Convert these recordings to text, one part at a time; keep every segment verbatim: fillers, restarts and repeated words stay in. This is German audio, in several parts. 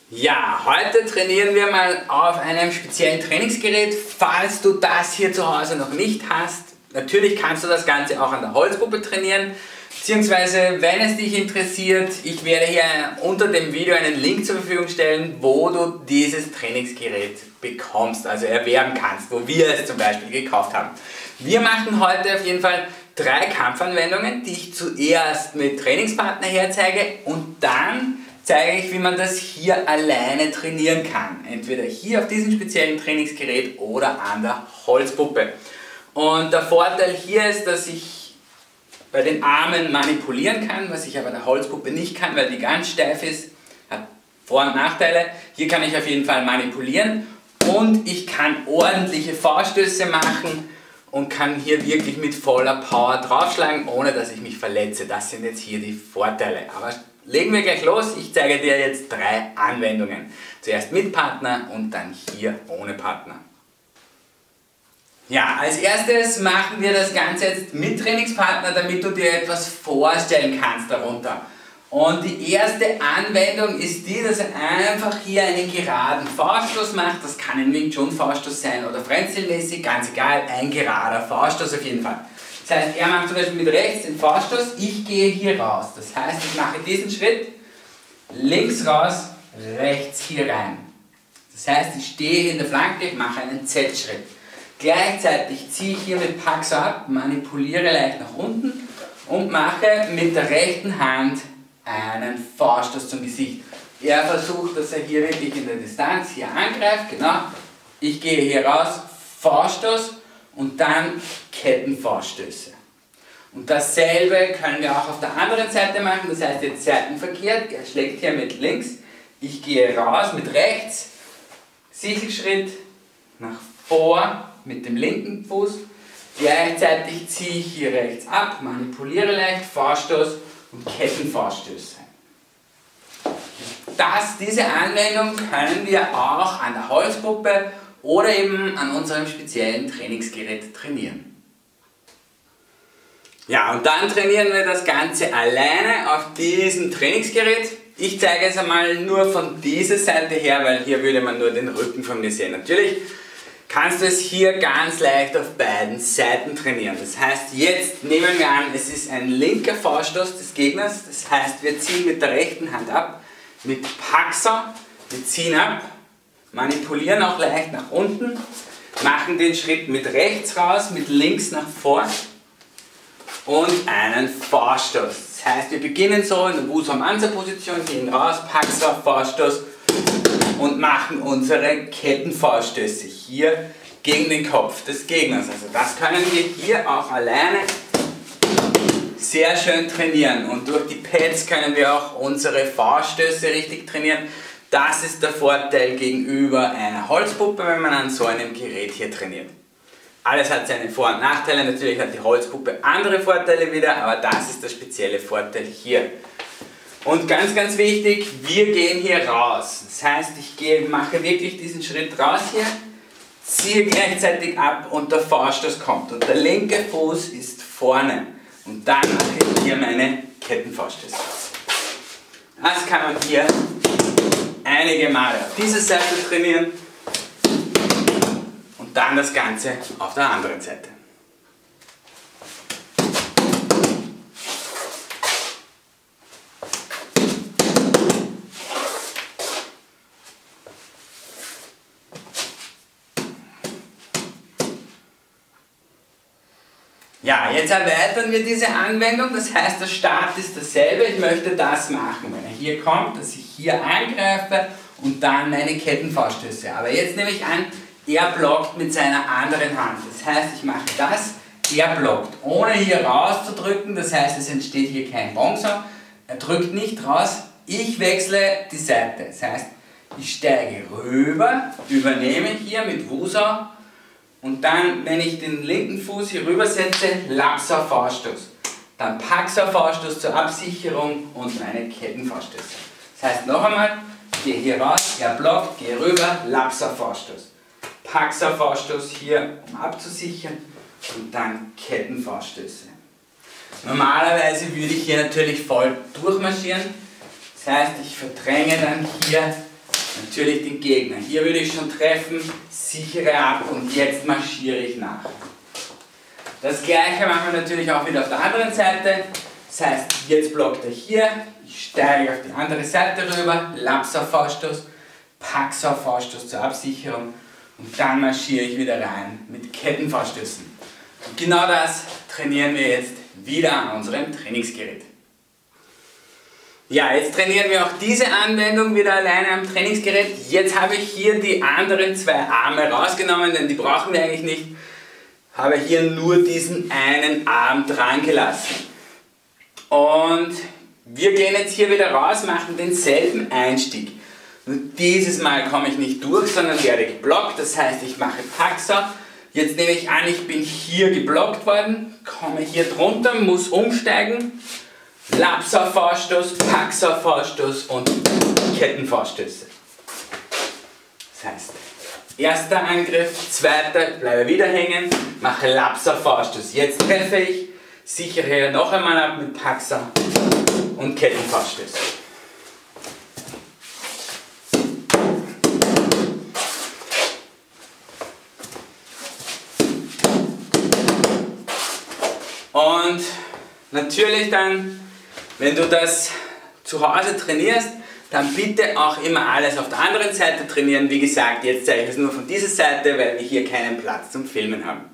Ja, heute trainieren wir mal auf einem speziellen Trainingsgerät. Falls du das hier zu Hause noch nicht hast, natürlich kannst du das Ganze auch an der Holzpuppe trainieren. Beziehungsweise, wenn es dich interessiert, ich werde hier unter dem Video einen Link zur Verfügung stellen, wo du dieses Trainingsgerät bekommst, also erwerben kannst, wo wir es zum Beispiel gekauft haben. Wir machen heute auf jeden Fall drei Kampfanwendungen, die ich zuerst mit Trainingspartner herzeige und dann zeige ich, wie man das hier alleine trainieren kann. Entweder hier auf diesem speziellen Trainingsgerät oder an der Holzpuppe. Und der Vorteil hier ist, dass ich bei den Armen manipulieren kann, was ich aber der Holzpuppe nicht kann, weil die ganz steif ist. Hat Vor- und Nachteile. Hier kann ich auf jeden Fall manipulieren und ich kann ordentliche Vorstöße machen und kann hier wirklich mit voller Power draufschlagen, ohne dass ich mich verletze. Das sind jetzt hier die Vorteile. Aber legen wir gleich los. Ich zeige dir jetzt drei Anwendungen. Zuerst mit Partner und dann hier ohne Partner. Ja, als erstes machen wir das Ganze jetzt mit Trainingspartner, damit du dir etwas vorstellen kannst darunter. Und die erste Anwendung ist die, dass er einfach hier einen geraden Vorstoß macht. Das kann ein Wing Chun Vorstoß sein oder Frenzelmäßig, ganz egal, ein gerader Vorstoß auf jeden Fall. Das heißt, er macht zum Beispiel mit rechts den Vorstoß, ich gehe hier raus. Das heißt, ich mache diesen Schritt, links raus, rechts hier rein. Das heißt, ich stehe in der Flanke, ich mache einen Z-Schritt. Gleichzeitig ziehe ich hier mit Paxo ab, manipuliere leicht nach unten und mache mit der rechten Hand einen Vorstoß zum Gesicht. Er versucht, dass er hier wirklich in der Distanz hier angreift, genau. Ich gehe hier raus, Vorstoß und dann Kettenvorstöße. Und dasselbe können wir auch auf der anderen Seite machen, das heißt jetzt seitenverkehrt, er schlägt hier mit links, ich gehe raus mit rechts, Sichelschritt nach vor mit dem linken Fuß, gleichzeitig ziehe ich hier rechts ab, manipuliere leicht, Vorstoß und Kettenvorstöße. Das, diese Anwendung können wir auch an der Holzpuppe oder eben an unserem speziellen Trainingsgerät trainieren. Ja, und dann trainieren wir das Ganze alleine auf diesem Trainingsgerät. Ich zeige es einmal nur von dieser Seite her, weil hier würde man nur den Rücken von mir sehen. Natürlich kannst du es hier ganz leicht auf beiden Seiten trainieren. Das heißt, jetzt nehmen wir an, es ist ein linker Vorstoß des Gegners. Das heißt, wir ziehen mit der rechten Hand ab, mit Paxo, wir ziehen ab, manipulieren auch leicht nach unten, machen den Schritt mit rechts raus, mit links nach vor und einen Vorstoß. Das heißt, wir beginnen so in der Wushu-Mansa-Position, gehen raus, Paxo, Vorstoß und machen unsere Kettenvorstöße hier gegen den Kopf des Gegners. Also das können wir hier auch alleine sehr schön trainieren und durch die Pads können wir auch unsere Vorstöße richtig trainieren. Das ist der Vorteil gegenüber einer Holzpuppe, wenn man an so einem Gerät hier trainiert. Alles hat seine Vor- und Nachteile, natürlich hat die Holzpuppe andere Vorteile wieder, aber das ist der spezielle Vorteil hier. Und ganz, ganz wichtig, wir gehen hier raus. Das heißt, ich gehe, mache wirklich diesen Schritt raus hier, ziehe gleichzeitig ab und der Vorstoß kommt. Und der linke Fuß ist vorne. Und dann mache ich hier meine Kettenvorstöße. Das kann man hier einige Male auf dieser Seite trainieren und dann das Ganze auf der anderen Seite. Ja, jetzt erweitern wir diese Anwendung, das heißt, der Start ist dasselbe. Ich möchte das machen, wenn er hier kommt, dass ich hier angreife und dann meine Kettenvorstöße. Aber jetzt nehme ich an, er blockt mit seiner anderen Hand. Das heißt, ich mache das, er blockt, ohne hier rauszudrücken, das heißt, es entsteht hier kein Bongso. Er drückt nicht raus, ich wechsle die Seite. Das heißt, ich steige rüber, übernehme hier mit Wushu. Und dann, wenn ich den linken Fuß hier rüber setze, Lapsa Vorstoß. Dann Paxo Vorstoß zur Absicherung und meine Kettenvorstöße. Das heißt noch einmal, ich gehe hier raus, er blockt, gehe rüber, Lapsa Vorstoß. Paxo Vorstoß hier, um abzusichern und dann Kettenvorstöße. Normalerweise würde ich hier natürlich voll durchmarschieren. Das heißt, ich verdränge dann hier natürlich den Gegner. Hier würde ich schon treffen, sichere ab und jetzt marschiere ich nach. Das gleiche machen wir natürlich auch wieder auf der anderen Seite. Das heißt, jetzt blockt er hier, ich steige auf die andere Seite rüber, Laps auf Vorstoß, Pax auf Vorstoß zur Absicherung und dann marschiere ich wieder rein mit Kettenvorstößen. Und genau das trainieren wir jetzt wieder an unserem Trainingsgerät. Ja, jetzt trainieren wir auch diese Anwendung wieder alleine am Trainingsgerät. Jetzt habe ich hier die anderen zwei Arme rausgenommen, denn die brauchen wir eigentlich nicht. Habe hier nur diesen einen Arm dran gelassen. Und wir gehen jetzt hier wieder raus, machen denselben Einstieg. Nur dieses Mal komme ich nicht durch, sondern werde geblockt. Das heißt, ich mache Paxer. Jetzt nehme ich an, ich bin hier geblockt worden, komme hier drunter, muss umsteigen. Lapser Vorstoß, Paxer Vorstoß und Kettenvorstöße. Das heißt, erster Angriff, zweiter, bleibe wieder hängen, mache Lapser Vorstoß. Jetzt treffe ich, sichere hier noch einmal ab mit Paxer und Kettenvorstöße. Und natürlich dann, wenn du das zu Hause trainierst, dann bitte auch immer alles auf der anderen Seite trainieren. Wie gesagt, jetzt zeige ich es nur von dieser Seite, weil wir hier keinen Platz zum Filmen haben.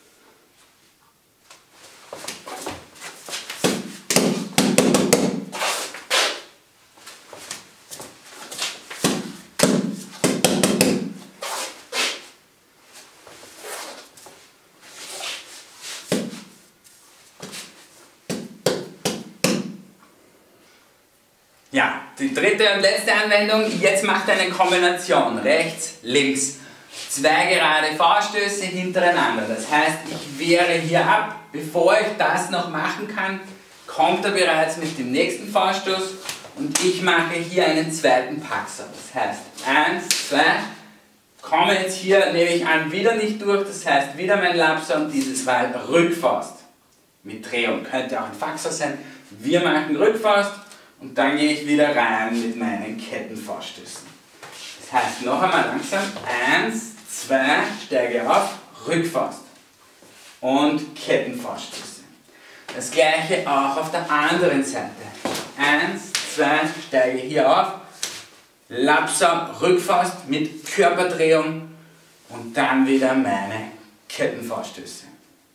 Ja, die dritte und letzte Anwendung, jetzt macht eine Kombination, rechts, links, zwei gerade Vorstöße hintereinander. Das heißt, ich wehre hier ab, bevor ich das noch machen kann, kommt er bereits mit dem nächsten Vorstoß und ich mache hier einen zweiten Paxer. Das heißt, eins, zwei, komme jetzt hier, nehme ich an, wieder nicht durch, das heißt, wieder mein Lapser und dieses Mal Rückfaust mit Drehung. Könnte auch ein Faxer sein. Wir machen Rückfaust. Und dann gehe ich wieder rein mit meinen Kettenvorstößen. Das heißt, noch einmal langsam, eins, zwei, steige auf, Rückfaust und Kettenvorstöße. Das gleiche auch auf der anderen Seite. eins, zwei, steige hier auf, Lapser, Rückfaust mit Körperdrehung und dann wieder meine Kettenvorstöße.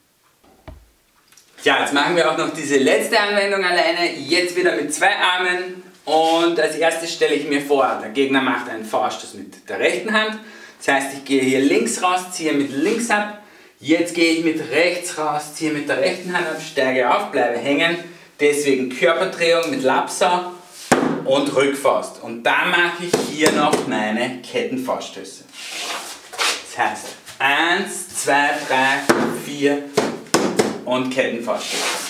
Ja, jetzt machen wir auch noch diese letzte Anwendung alleine, jetzt wieder mit zwei Armen und als erstes stelle ich mir vor, der Gegner macht einen Vorstoß mit der rechten Hand, das heißt, ich gehe hier links raus, ziehe mit links ab, jetzt gehe ich mit rechts raus, ziehe mit der rechten Hand ab, steige auf, bleibe hängen, deswegen Körperdrehung mit Lapser und Rückfaust und dann mache ich hier noch meine Kettenvorstöße. Das heißt, eins, zwei, drei, vier und Kettenvorstöße.